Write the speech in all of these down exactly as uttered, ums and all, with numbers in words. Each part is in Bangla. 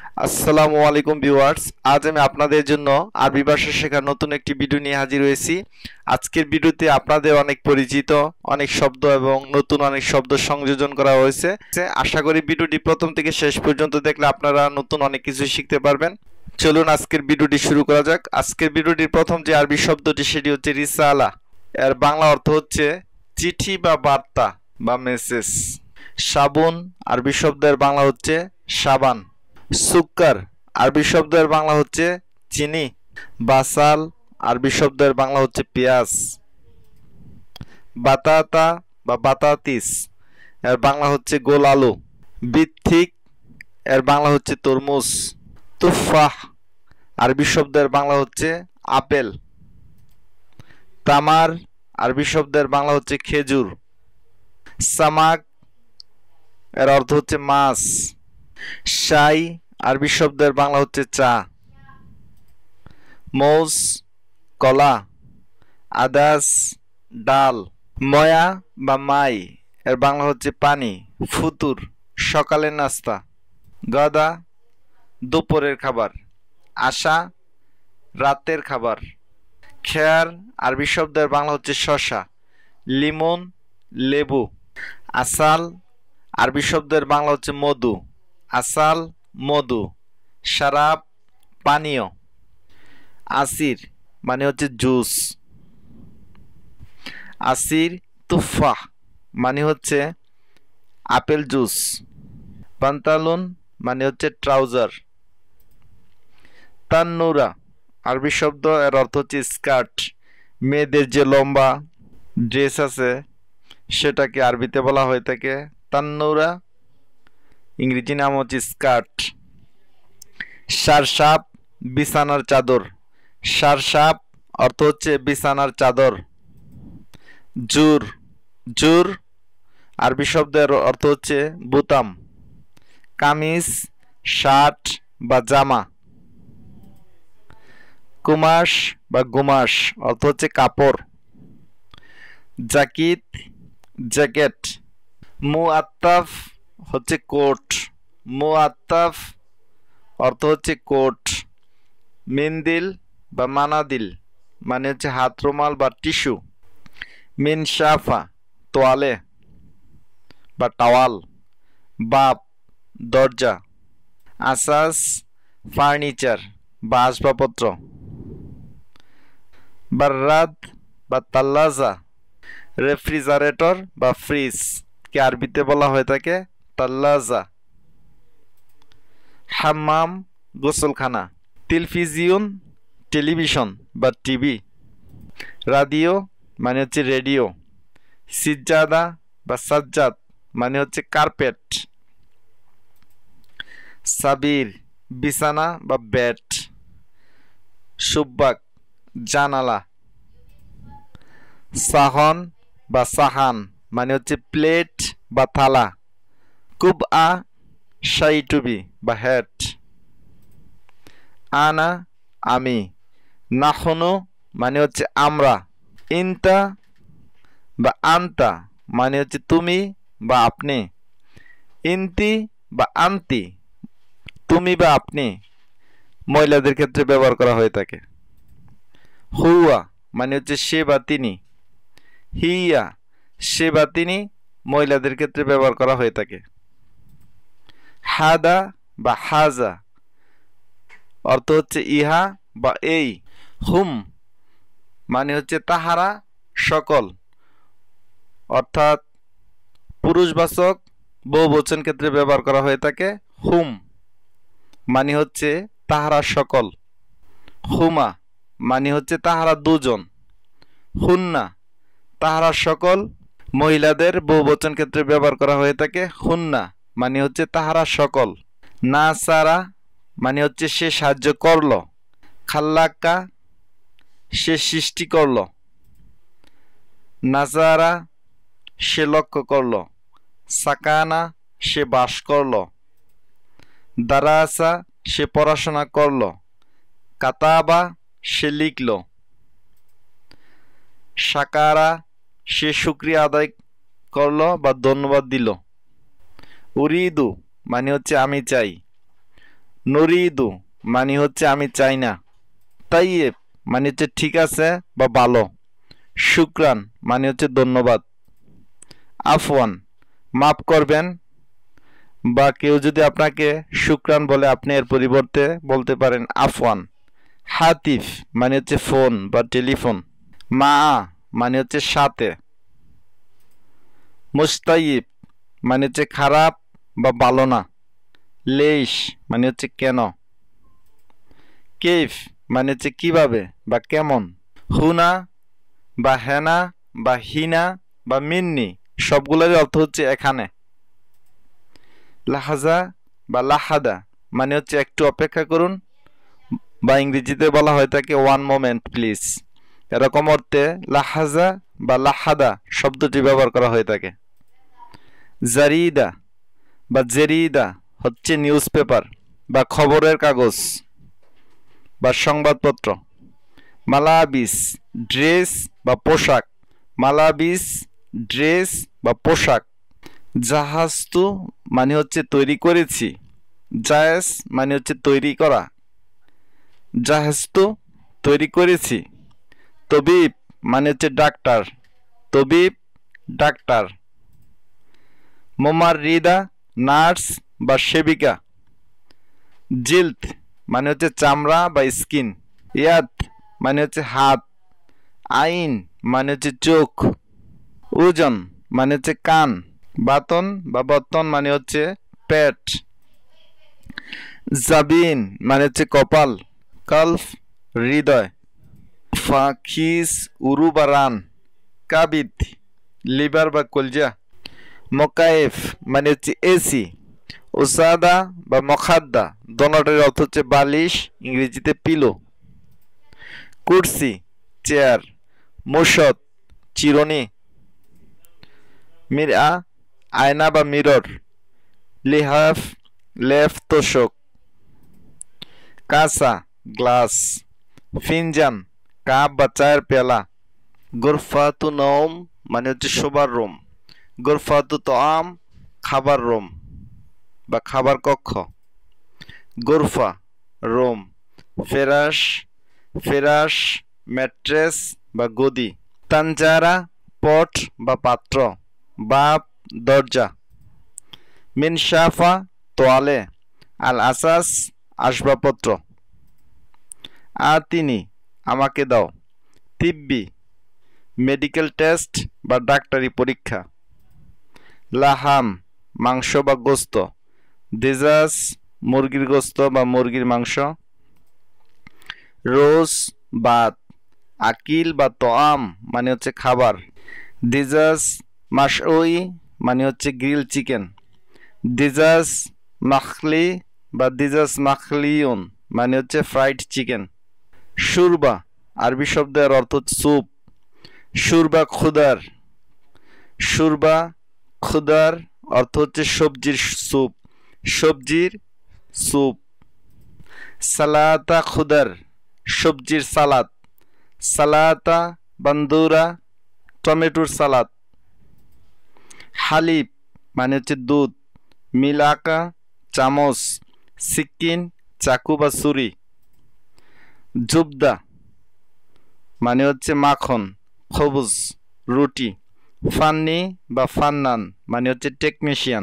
আসসালামু আলাইকুম ভিউয়ার্স, আজ আমি আপনাদের জন্য আরবি ভাষা শেখার নতুন একটি ভিডিও নিয়ে হাজির হয়েছি। আজকের ভিডিওতে আপনাদের অনেক পরিচিত অনেক শব্দ এবং নতুন অনেক শব্দ সংযোজন করা হয়েছে। আশা করি ভিডিওটি প্রথম থেকে শেষ পর্যন্ত দেখলে আপনারা নতুন অনেক কিছু শিখতে পারবেন। চলুন আজকের ভিডিওটি শুরু করা যাক। আজকের ভিডিওটির প্রথম যে আরবি শব্দটি সেটি হচ্ছে রিসালা। এর বাংলা অর্থ হচ্ছে চিঠি বা বার্তা বা মেসেজ। সাবুন আরবি শব্দের বাংলা হচ্ছে সাবান। সুক্কার আরবি শব্দের বাংলা হচ্ছে চিনি। বাসাল আরবি শব্দের বাংলা হচ্ছে পেঁয়াজ। বাতাতা বা বাতাতিস এর বাংলা হচ্ছে গোল আলু। বিথিক এর বাংলা হচ্ছে তরমুজ। তুফাহ আরবি শব্দের বাংলা হচ্ছে আপেল। তামার আরবি শব্দের বাংলা হচ্ছে খেজুর। সামাক এর অর্থ হচ্ছে মাছ। শাই আরবি শব্দের বাংলা হচ্ছে চা। মৌজ কলা। আদাস ডাল। ময়া বা মাই এর বাংলা হচ্ছে পানি। ফুতুর সকালের নাস্তা। গদা দুপুরের খাবার। আশা রাতের খাবার। খেয়ার আরবি শব্দের বাংলা হচ্ছে শসা। লিমন লেবু। আসাল আরবি শব্দের বাংলা হচ্ছে মধু। আসাল মধু। শারাব পানীয়। আসির মানে হচ্ছে জুস। আসির তুফাহ মানে হচ্ছে আপেল জুস। পান্তালুন মানে হচ্ছে ট্রাউজার। তান্নুরা আরবি শব্দ, এর অর্থ হচ্ছে স্কার্ট। মেয়েদের যে লম্বা ড্রেস আছে সেটাকে আরবিতে বলা হয়ে থাকে তান্নুরা, ইংরেজি নাম হচ্ছে স্কার্ট। সারসাপ বিছানার চাদর। সারসাপ অর্থ হচ্ছে বিছানার চাদর। জুর জুর আরবি শব্দের অর্থ হচ্ছে বুতাম। কামিজ শার্ট বা জামা। কুমাশ বা গুমাশ অর্থ হচ্ছে কাপড়। জাকিত জ্যাকেট। মুআত্তাফ হচ্ছে কোট। মুআত্তাফ অর্থ হচ্ছে কোট। মিন্দিল বা মানাদিল মানে হচ্ছে হাত রুমাল বা টিস্যু। মিনশাফা তোয়ালে বা টাওয়াল। বাপ দরজা। আসাস ফার্নিচার বা আসবাবপত্র। বার্রাদ বা তাল্লাজা রেফ্রিজারেটর বা ফ্রিজ কে আরবিতে বলা হয়ে থাকে তাল্লাজা। হাম্মাম গোসলখানা। টেলিভিজিয়ন টেলিভিশন বা টিভি। রাদিও মানে হচ্ছে রেডিও। সিজ্জাদা বা সাজ্জাদ মানে হচ্ছে কার্পেট। সাবির বিছানা বা বেড। সুব্বাক জানালা। সাহন বা সাহান মানে হচ্ছে প্লেট বা থালা। কুবআ শাইটুবি বা হ্যাট। আনা আমি। নাহনু মানে হচ্ছে আমরা। ইনতা বা আন্তা মানে হচ্ছে তুমি বা আপনি। ইনতি বা আন্তি তুমি বা আপনি মহিলাদের ক্ষেত্রে ব্যবহার করা হয়ে থাকে। হুয়া মানে হচ্ছে সে বা তিনি। হিয়া সে বা তিনি মহিলাদের ক্ষেত্রে ব্যবহার করা হয়ে থাকে। হাদা বা হাজা অর্থ হচ্ছে ইহা বা এই। হুম মানে হচ্ছে তাহারা সকল, অর্থাৎ পুরুষবাচক বহুবচন ক্ষেত্রে ব্যবহার করা হয়ে থাকে হুম মানে হচ্ছে তাহারা সকল। হুমা মানে হচ্ছে তাহারা দুজন। হুন্না তাহারা সকল মহিলাদের বহুবচন ক্ষেত্রে ব্যবহার করা হয়ে থাকে হুন্না মানে হচ্ছে তাহারা সকল। না সারা মানে হচ্ছে সে সাহায্য করল। খাল্লাক্কা সে সৃষ্টি করল। নাজারা সে লক্ষ্য করল। সাকানা সে বাস করল। দারাসা সে পড়াশোনা করল। কাতাবা সে লিখল। সাকারা সে শুকরিয়া আদায় করল বা ধন্যবাদ দিল। উরিদু মানে হচ্ছে আমি চাই। নুরিদু মানে হচ্ছে আমি চাই না। তাইয়েব মানে হচ্ছে ঠিক আছে বা ভালো। শুকরান মানে হচ্ছে ধন্যবাদ। আফওয়ান মাফ করবেন, বা কেউ যদি আপনাকে শুকরান বলে আপনি এর পরিবর্তে বলতে পারেন আফওয়ান। হাতিফ মানে হচ্ছে ফোন বা টেলিফোন। মা মানে হচ্ছে সাথে। মুস্তাইব মানে হচ্ছে খারাপ বা ভালো না। লেইশ মানে হচ্ছে কেন। কেফ মানে হচ্ছে কিভাবে বা কেমন। হুনা বা হেনা বা হিনা বা মিন্নি সবগুলোরই অর্থ হচ্ছে এখানে। লাহাজা বা লাহাদা মানে হচ্ছে একটু অপেক্ষা করুন, বা ইংরেজিতে বলা হয় থাকে ওয়ান মোমেন্ট প্লিজ। এরকম অর্থে লাহাজা বা লাহাদা শব্দটি ব্যবহার করা হয়ে থাকে। জারিদা বা জেরিদা হচ্ছে নিউজ পেপার বা খবরের কাগজ বা সংবাদপত্র। মালাবিস ড্রেস বা পোশাক। মালাবিস ড্রেস বা পোশাক। জাহাজতু মানে হচ্ছে তৈরি করেছি। জায়েজ মানে হচ্ছে তৈরি করা। জাহাজতু তৈরি করেছি। তবিব মানে হচ্ছে ডাক্তার। তবিব ডাক্তার। মোমাররিদা নার্স বা সেবিকা। জিলদ মানে হচ্ছে চামড়া বা স্কিন। ইয়াদ মানে হচ্ছে হাত। আইন মানে হচ্ছে চোখ। ওজন মানে হচ্ছে কান। বাতন বা বর্তন মানে হচ্ছে পেট। জাবিন মানে হচ্ছে কপাল। কলফ হৃদয়। ফাখিস উরু বা রান। কাবিদ লিভার বা কলজা। মোকায়েফ মানে হচ্ছে এসি। ওসাদা বা মখাদ্দা দোনোটার অর্থ হচ্ছে বালিশ, ইংরেজিতে পিলো। কুরসি চেয়ার। মুসদ চিরুনি। মিরা আয়না বা মিরর। লিহাফ লেফ তোষক। কাসা গ্লাস। ফিনজান কাপ বা চায়ের পেলা। গোরফাতু নওম মানে হচ্ছে শোবার রুম। গোরফাতু তোআম খাবার রুম বা খাবার কক্ষ। গোরফা রুম। ফেরাশ ফেরাশ ম্যাট্রেস বা গদি। তানজারা পট বা পাত্র। বাব দরজা। মিনশাফা তোয়ালে। আল আসাস আসবাবপত্র। আতিনি আমাকে দাও। তিব্বি মেডিকেল টেস্ট বা ডাক্তারি পরীক্ষা। লাহাম মাংস বা গোস্ত। দিজাস মুরগির গোস্ত বা মুরগির মাংস। রোজ ভাত। আকিল বা তোআম মানে হচ্ছে খাবার। দিজাস মাশউই মানে হচ্ছে গ্রিল চিকেন। দিজাস মাখলি বা দিজাস মাখলিউন মানে হচ্ছে ফ্রাইড চিকেন। শুরবা আরবি শব্দের অর্থ স্যুপ। শুরবা খুদার। শুরবা খুদার অর্থ হচ্ছে সবজির স্যুপ। সবজির স্যুপ। সালাতা খুদার সবজির সালাদ। সালাতা বান্দুরা টমেটোর সালাদ। হালিব মানে হচ্ছে দুধ। মিলাকা চামচ। সিকিন চাকু বা ছুরি। জুবদা মানে হচ্ছে মাখন। খবুজ রুটি। ফান্নি বা ফান্নান মানে হচ্ছে টেকনিশিয়ান।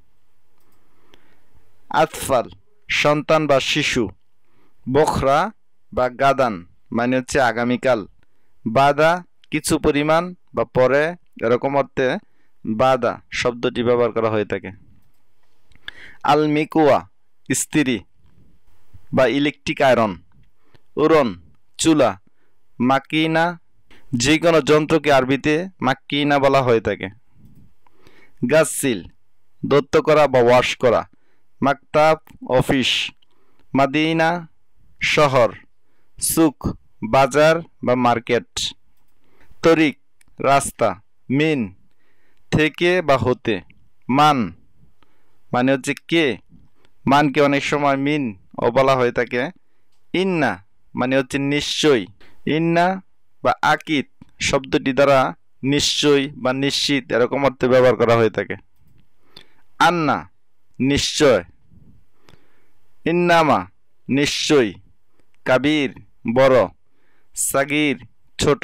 আতফাল সন্তান বা শিশু। বখরা বা গাদান মানে হচ্ছে আগামীকাল। বাদা কিছু পরিমাণ বা পরে, এরকম অর্থে বাদা শব্দটি ব্যবহার করা হয়ে থাকে। আল মিকুয়া স্ত্রী বা ইলেকট্রিক আয়রন। উরন চুলা। মাকিনা যে কোনো যন্ত্রকে আরবিতে মাকিনা বলা হয়ে থাকে। গাসিল দত্ত করা বা ওয়াশ করা। মাকতাব অফিস। মাদিনা শহর। সুক বাজার বা মার্কেট। তরিক রাস্তা। মিন থেকে বা হতে। মান মানে হচ্ছে কে। মানকে অনেক সময় মিন ও বলা হয়ে থাকে। ইন্না মানে হচ্ছে নিশ্চয়। ইন্না বা আকিদ শব্দটি দ্বারা নিশ্চয় বা নিশ্চিত এরকম অর্থে ব্যবহার করা হয়ে থাকে। আন্না নিশ্চয়। ইন্নামা নিশ্চয়, কাবির বড়, সাগির ছোট,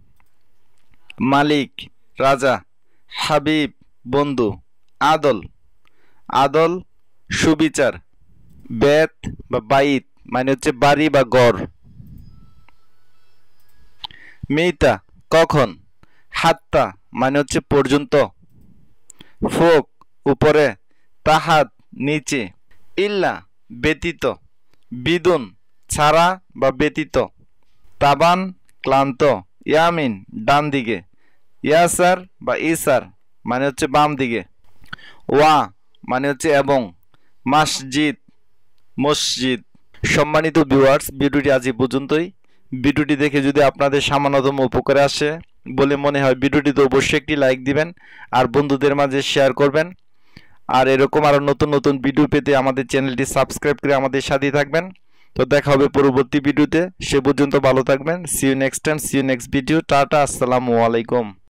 মালিক রাজা, হাবিব বন্ধু, আদল আদল সুবিচার, বেত বা বাইত মানে হচ্ছে বাড়ি বা গড়, মেইতা কখন, হাত্তা মানে হচ্ছে পর্যন্ত, ফোক উপরে, তাহাত নিচে, ইল্লা ব্যতীত, বিদুন ছাড়া বা ব্যতীত, তাবান ক্লান্ত, ইয়ামিন ডান দিকে, ইয়াসার বা ইসার মানে হচ্ছে বাম দিকে, ওয়া মানে হচ্ছে এবং, মসজিদ মসজিদ। সম্মানিত ভিউয়ার্স, ভিডিওটি আজ এই পর্যন্তই। ভিডিওটি দেখে যদি আপনাদের সামান্যতম উপকারে আসে বলে মনে হয়, ভিডিওটিতে অবশ্যই একটি লাইক দিবেন আর বন্ধুদের মাঝে শেয়ার করবেন। আর এরকম আরও নতুন নতুন ভিডিও পেতে আমাদের চ্যানেলটি সাবস্ক্রাইব করে আমাদের সাথেই থাকবেন। তো দেখা হবে পরবর্তী ভিডিওতে, সে পর্যন্ত ভালো থাকবেন। See you next time, see you next video. Tata, আসসালামু আলাইকুম।